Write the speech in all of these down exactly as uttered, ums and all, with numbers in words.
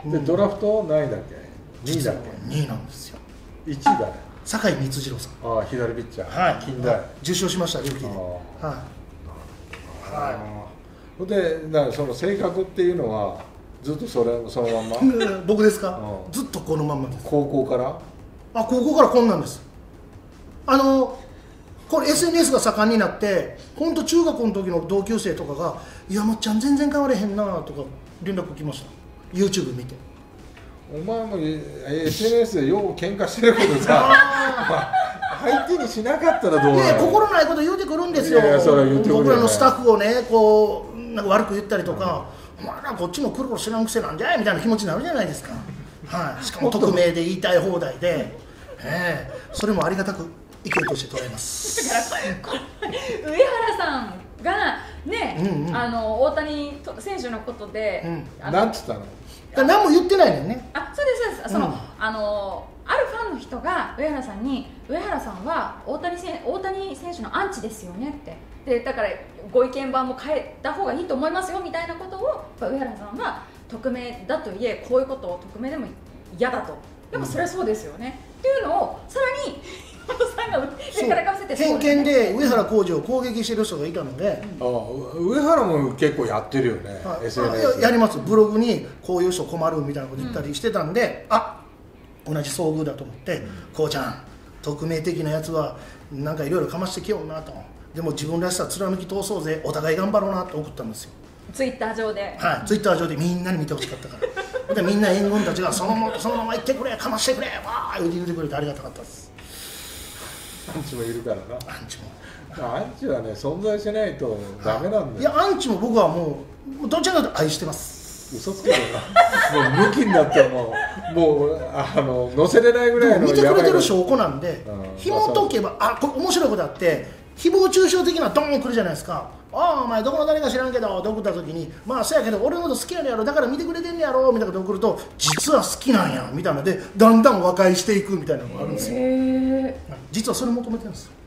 でドラフト何位だっけ？にいだっけ？ にいなんですよ。 いちいだね。 酒井光次郎さん。 ああ、左ピッチャー。 はい。 近代。 受賞しましたルーキーで。はい。 はい。で、だからその性格っていうのはずっとそれそのまんま。 僕ですか？ずっとこのまんまです。 高校から？ あ、高校からこんなんです。あのこれ エスエヌエス が盛んになって、本当中学校の時の同級生とかが「いやもっちゃん全然変われへんな」とか連絡来ました。 YouTube 見て。 お前も エスエヌエス でよう喧嘩してるけどさ相手にしなかったらどうなの？ 心ないこと言うてくるんですよ。僕らのスタッフをねこうなんか悪く言ったりとか「お前らこっちの苦労知らんくせなんじゃい」みたいな気持ちになるじゃないですか。はい、しかも匿名で言いたい放題で、ええ、それもありがたく意見として捉えます。 だから上原さんがね、うんうん、あの大谷選手のことで、 うん、なんつったの？ 何も言ってないのよね。 あ、そうですそうです。その、うん、あのあるファンの人が上原さんに「上原さんは大谷選大谷選手のアンチですよね」ってでだからご意見番も変えた方がいいと思いますよみたいなことを上原さんは匿名だといえこういうことを匿名でも嫌だと。でもそれはそうですよね、うん、っていうのをさらにさんが上からかぶせて偏見で上原浩二を攻撃してる人がいたので、 うん、あ上原も結構やってるよね、はい、エスエヌエスや, やります。ブログにこういう人困るみたいなこと言ったりしてたんで、うん、あ同じ遭遇だと思って「うん、こうちゃん匿名的なやつはなんかいろいろかましてきような」と「でも自分らしさ貫き通そうぜお互い頑張ろうな」って送ったんですよ。 ツイッター上で、 はい、ツイッター上でみんなに見てほしかったからでみんな援軍たちがそのままそのまま行ってくれかましてくれわー言ってくれてありがたかったです。 アンチもいるからな。 アンチもアンチはね存在しないとダメなんだよ。 いやアンチも僕はもうどちらかというと愛してます。 嘘つけどなもう向きになってもうもうあの載せれないぐらいの見てくれてる証拠なんで、うん、紐解けばあこれ面白いことあって誹謗中傷的なドーン来るじゃないですか。ああお前どこの誰か知らんけどって送った時にまあそうやけど俺のこと好きやねやろだから見てくれてんねやろみたいなこと送ると実は好きなんやみたいなのでだんだん和解していくみたいなのがあるんですよ。実はそれ求めてるんですよ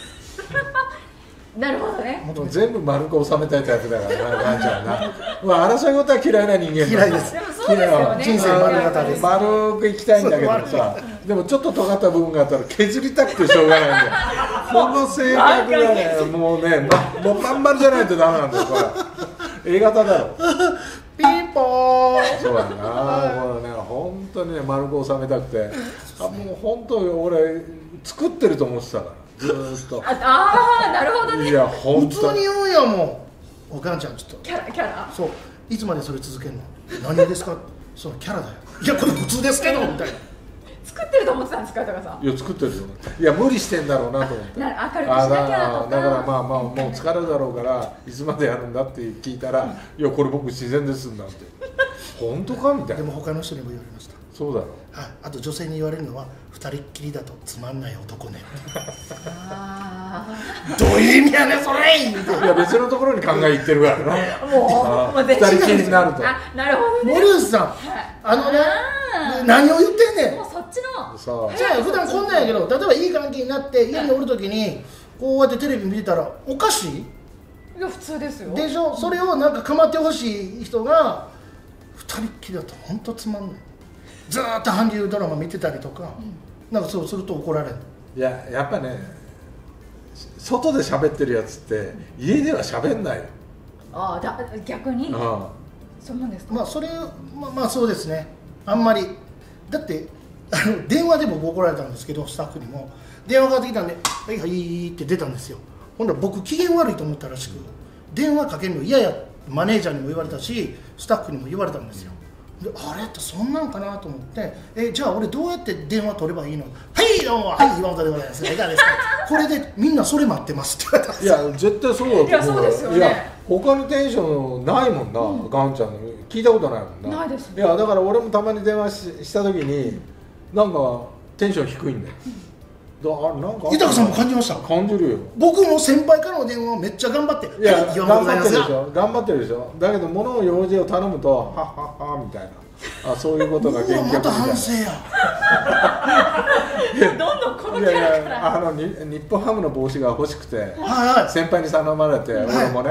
なるほどね。 もう全部丸く収めたいタイプだからな、ガンちゃんな。まあ争い事は嫌いな人間だ。 嫌いです。 でもそうですよね。 人生丸型です。 丸くいきたいんだけどさ、でもちょっと尖った部分があったら削りたくてしょうがないんだよ。この性格がね、もうね、ま、もうまん丸じゃないとダメなんだよ、これ。A 型だろ。 ピンポーン。 そうやな、もうね、本当にね、丸く収めたくて、あ、もう本当俺作ってると思ってたから。ずーっとああなるほどね。 いや本当普通に言うんやもん。お母ちゃんちょっとキャラキャラそういつまでそれ続けるの何ですかそのキャラだよ。いやこれ普通ですけどみたいな作ってると思ってたんですかとかさ。 いや作ってるよ。いや無理してんだろうなと思ってな明るくしなきゃとかだからまあまあもう疲れだろうからいつまでやるんだって聞いたら、うん、いやこれ僕自然ですんだって本当かみたいな。 でも他の人にも言われました。 そうだろう。 はい、あと女性に言われるのは二人っきりだとつまんない男ねあどういう意味やねんそれいや別のところに考えいってるからなもう二人きりになると。 あなるほどね。 森内さん、はい、あのね何を言ってんねん。 もうそっちのじゃあ普段こんなんやけど例えばいい関係になって家におるときにこうやってテレビ見てたらおかしい。 いや普通ですよ。 でしょ。それをなんか構ってほしい人が二人っきりだと本当つまんない。ずーっと韓流ドラマ見てたりとか、うん、なんかそうすると怒られる。 いややっぱね外で喋ってるやつって家では喋んないよ。 ああだ逆にああそうなんですか。 まあそれまあ、まあそうですね。あんまりだってあの電話で僕怒られたんですけどスタッフにも電話がかかってきたんで「はいはい」って出たんですよ。ほんなら僕機嫌悪いと思ったらしく電話かけるの嫌やマネージャーにも言われたしスタッフにも言われたんですよ。であれってそんなんかなと思ってえじゃあ俺どうやって電話取ればいいの。はいどうもはい岩本でございますいかがですかこれでみんなそれ待ってますって言われたんですよ。 いや絶対そうだと思う。 いやそうですよね。 いや他のテンションないもんな、うん、ガンちゃんの聞いたことないもんな。 ないですね。 いやだから俺もたまに電話 し, した時になんかテンション低いんだよ、うん、だなんか豊さんも感じました。 感じるよ。 僕も先輩からの電話めっちゃ頑張っていや、はい、頑張ってるでしょ頑張ってるでしょ。だけど物を用事を頼むとはっはっはみたいなあそういうことが現実みたいな。 また反省やどんどんこのキャラからいやいやあの日本ハムの帽子が欲しくて、 はいはい、 先輩に頼まれて、はい、俺もね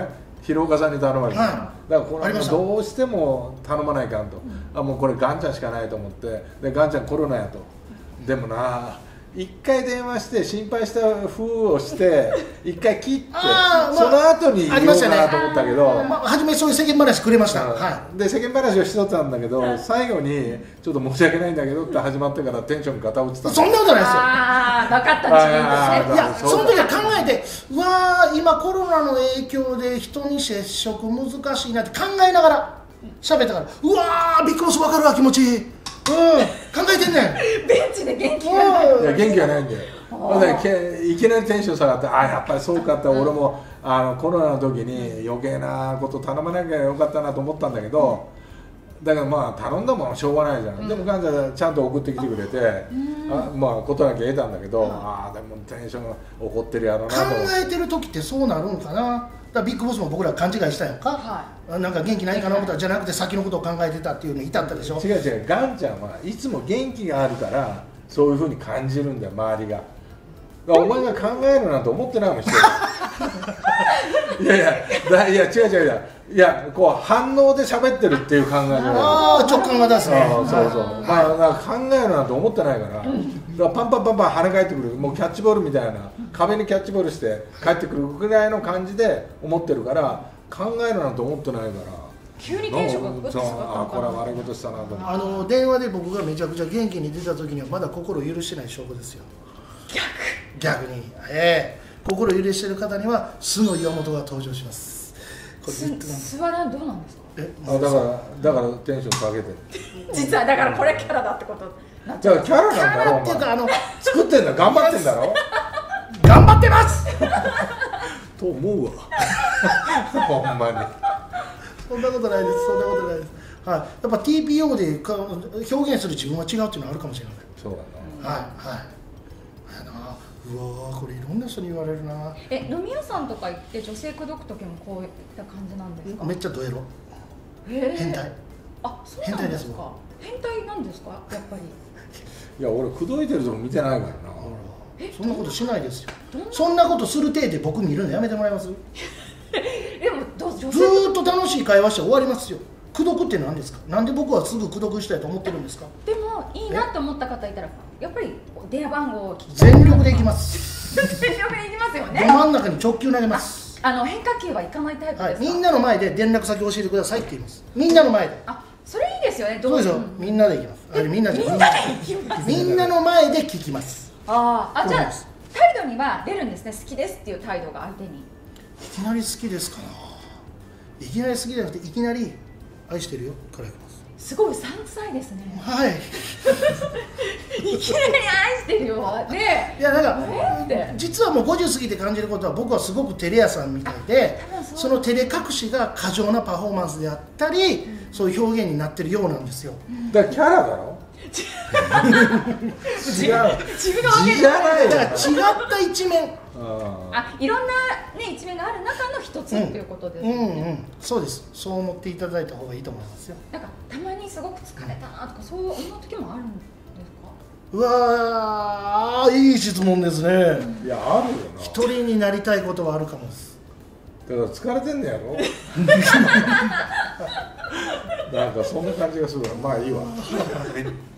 広岡さんに頼まれて、 はい、 だからこれはどうしても頼まないかんと、うん、あもうこれガンちゃんしかないと思って、でガンちゃんコロナやと、でもな一回電話して心配した風をして一回切って、まあ、その後に言おうかなと思ったけど、 まあ、初めそういう世間話くれました、 はい、で世間話をしとったんだけど、最後にちょっと申し訳ないんだけどって始まってからテンションがガタ落ちた。 そんなことないですよ。 ああ分かったんですね。 いやその時は考えて、うわー今コロナの影響で人に接触難しいなって考えながら喋ったから、うわービッグボス分かるわ気持ちいい、うん、考えてんねん。 ベンチで元気がない。 いや元気がないんだよ。いきなりテンション下がって、あやっぱりそうかって、俺もあのコロナの時に余計なこと頼まなきゃよかったなと思ったんだけど、だからまあ頼んだもんしょうがないじゃん、うん、でもガンちゃんちゃんと送ってきてくれて、あまあことなきゃ得たんだけど、ああでもテンションが怒ってるやろうなと考えてる時ってそうなるんかな。だからビッグボスも僕ら勘違いしたやんか、はい、なんか元気ないかな思ったら、じゃなくて先のことを考えてたっていうのに至ったでしょ。 違う違う、ガンちゃんはいつも元気があるからそういうふうに感じるんだよ周りが。お前が考えるなんて思ってないもん人いやいやだいや違う違う違う、いやこう反応で喋ってるっていう考えじゃない。 ああ直感が出すね。 そうそう、はい、まあなんか考えるなんて思ってないから、うん、だからパンパンパンパン跳ね返ってくる、もうキャッチボールみたいな、壁にキャッチボールして帰ってくるぐらいの感じで思ってるから、考えるなんて思ってないから。 急にテンションがグッと下がったのかな。 あこれは悪いことしたなと思って。 あの電話で僕がめちゃくちゃ元気に出た時にはまだ心を許してない証拠ですよ。 逆逆に、えー、心を許している方には素の岩本が登場します。 これ素はどうなんですか。 えあだからだからテンション下げてる実はだからこれキャラだってことなっちゃう。キャラなんだろ。キャラっていうかあの作ってんだ、頑張ってんだろ頑張ってますと思うわほんまにそんなことないです、そんなことないです。はい、やっぱ ティーピーオー でか表現する自分は違うっていうのはあるかもしれない。 そうだな。 はいはい。うわーこれいろんな人に言われるな。 え飲み屋さんとか行って女性口説く時もこういった感じなんですか。 めっちゃドエロ。 えー、 変態。 あそうなんですか。変態なんですかやっぱり。 いや俺口説いてるとこ見てないからな。 えそんなことしないですよ。そんなことする体で僕見るのやめてもらえます。 でもどう女性ずーっと楽しい会話して終わりますよ。口説くって何ですか。なんで僕はすぐ口説くしたいと思ってるんですか。 でもいいなと思った方いたらやっぱり電話番号を聞き全力でいきます全力でいきますよね。 ど真ん中に直球投げます。 あの変化球はいかないタイプですか、はい、 みんなの前で連絡先教えてくださいって言います。みんなの前で。 あそれいいですよね。 どうですよ、みんなでいきます。あれみんなでみんなで行きます。みんなの前で聞きます。 ああじゃあ態度には出るんですね。好きですっていう態度が相手に。 いきなり好きですかな。いきなり好きじゃなくていきなり愛してるよからいきます。 すごいさんさいですね。 はいいきなり愛してるよね。 いやなんか実はもうごじゅう過ぎて感じることは、僕はすごく照れ屋さんみたいで、その照れ隠しが過剰なパフォーマンスであったり、うん、そういう表現になってるようなんですよ。 だからキャラだろ違う自分が分けじゃないだから違った一面、 あいろんな、ね、一面がある中の一つっていうことですね、うんうんうん、 そうです。そう思っていただいた方がいいと思いますよ。 なんかたまにすごく疲れたなとかそういう時もあるんですか。 うわーいい質問ですね、 うん、いやあるよな。 一人になりたいことはあるかもです。 だから疲れてんねやろなんかそんな感じがするからまあいいわ